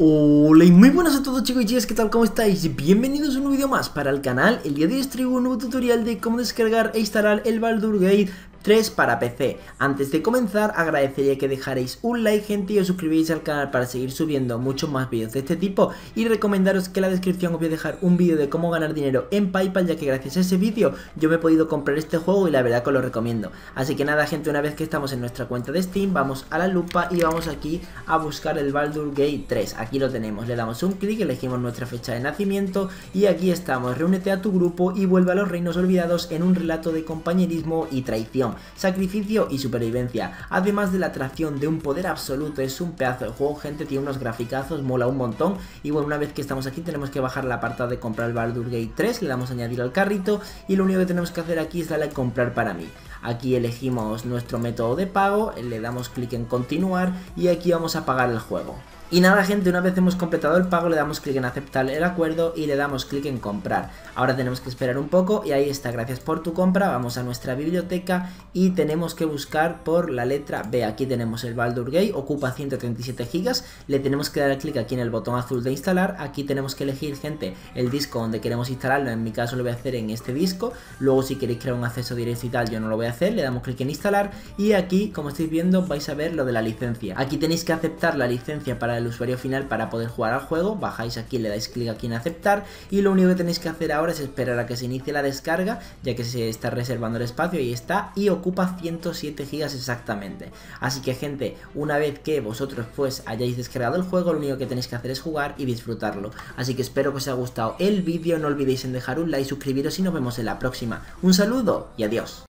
Hola y muy buenas a todos chicos y chicas, ¿qué tal? ¿Cómo estáis? Bienvenidos a un vídeo más para el canal. El día de hoy os traigo un nuevo tutorial de cómo descargar e instalar el Baldur's Gate 3 para PC. Antes de comenzar, agradecería que dejaréis un like, gente, y os suscribáis al canal para seguir subiendo muchos más vídeos de este tipo. Y recomendaros que en la descripción os voy a dejar un vídeo de cómo ganar dinero en PayPal, ya que gracias a ese vídeo yo me he podido comprar este juego y la verdad que os lo recomiendo. Así que nada, gente, una vez que estamos en nuestra cuenta de Steam, vamos a la lupa y vamos aquí a buscar el Baldur's Gate 3. Aquí lo tenemos, le damos un clic, elegimos nuestra fecha de nacimiento y aquí estamos. Reúnete a tu grupo y vuelve a los reinos olvidados en un relato de compañerismo y traición, sacrificio y supervivencia, además de la atracción de un poder absoluto. Es un pedazo de juego, gente, tiene unos graficazos, mola un montón. Y bueno, una vez que estamos aquí tenemos que bajar el apartado de comprar el Baldur's Gate 3, le damos a añadir al carrito y lo único que tenemos que hacer aquí es darle a comprar para mí. Aquí elegimos nuestro método de pago, le damos clic en continuar y aquí vamos a pagar el juego. Y nada, gente, una vez hemos completado el pago le damos clic en aceptar el acuerdo y le damos clic en comprar. Ahora tenemos que esperar un poco y ahí está, gracias por tu compra. Vamos a nuestra biblioteca y tenemos que buscar por la letra B. Aquí tenemos el Baldur's Gate, ocupa 137 GB, le tenemos que dar clic aquí en el botón azul de instalar. Aquí tenemos que elegir, gente, el disco donde queremos instalarlo, en mi caso lo voy a hacer en este disco. Luego si queréis crear un acceso directo y tal, yo no lo voy a hacer, le damos clic en instalar y aquí, como estáis viendo, vais a ver lo de la licencia. Aquí tenéis que aceptar la licencia para el usuario final para poder jugar al juego. Bajáis aquí, le dais clic aquí en aceptar y lo único que tenéis que hacer ahora es esperar a que se inicie la descarga, ya que se está reservando el espacio. Ahí está, y ocupa 107 GB exactamente. Así que, gente, una vez que vosotros pues hayáis descargado el juego, lo único que tenéis que hacer es jugar y disfrutarlo. Así que espero que os haya gustado el vídeo, no olvidéis en dejar un like, suscribiros y nos vemos en la próxima. Un saludo y adiós.